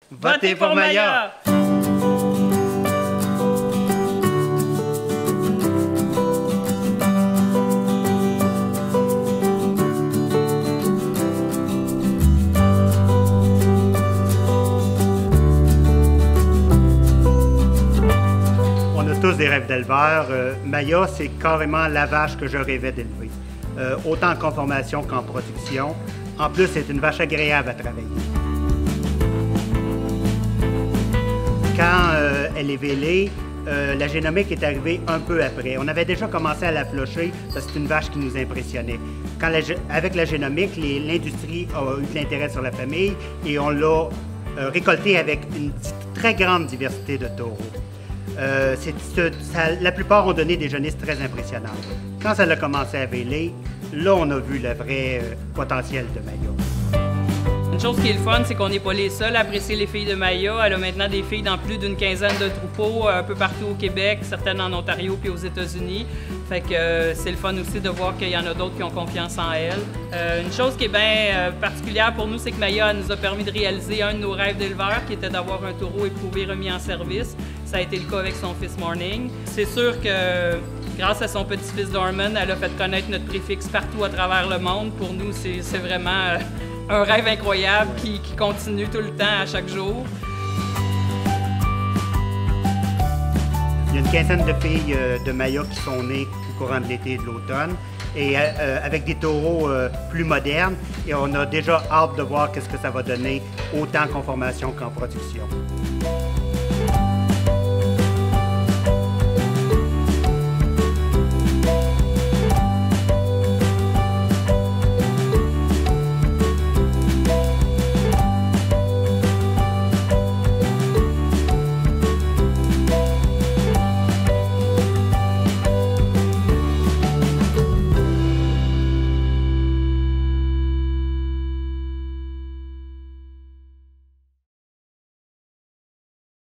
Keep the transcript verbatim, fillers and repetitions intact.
Votez pour Maya! On a tous des rêves d'éleveurs. Euh, Maya, c'est carrément la vache que je rêvais d'élever. Euh, autant en conformation qu'en production. En plus, c'est une vache agréable à travailler. Quand euh, elle est vélée, euh, la génomique est arrivée un peu après. On avait déjà commencé à la flocher parce que c'est une vache qui nous impressionnait. Quand la, avec la génomique, l'industrie a eu de l'intérêt sur la famille et on l'a euh, récoltée avec une très grande diversité de taureaux. Euh, ça, la plupart ont donné des jeunesses très impressionnantes. Quand ça a commencé à véler, là, on a vu le vrai euh, potentiel de Maya. Une chose qui est le fun, c'est qu'on n'est pas les seuls à apprécier les filles de Maya. Elle a maintenant des filles dans plus d'une quinzaine de troupeaux, un peu partout au Québec, certaines en Ontario puis aux États-Unis. Fait que euh, c'est le fun aussi de voir qu'il y en a d'autres qui ont confiance en elle. Euh, une chose qui est bien euh, particulière pour nous, c'est que Maya nous a permis de réaliser un de nos rêves d'éleveur, qui était d'avoir un taureau éprouvé remis en service. Ça a été le cas avec son fils Morning. C'est sûr que grâce à son petit-fils Dorman, elle a fait connaître notre préfixe partout à travers le monde. Pour nous, c'est vraiment euh, un rêve incroyable qui, qui continue tout le temps à chaque jour. Il y a une quinzaine de filles euh, de Maya qui sont nées au courant de l'été et de l'automne, et euh, avec des taureaux euh, plus modernes. Et on a déjà hâte de voir qu'est-ce que ça va donner, autant en conformation qu'en production.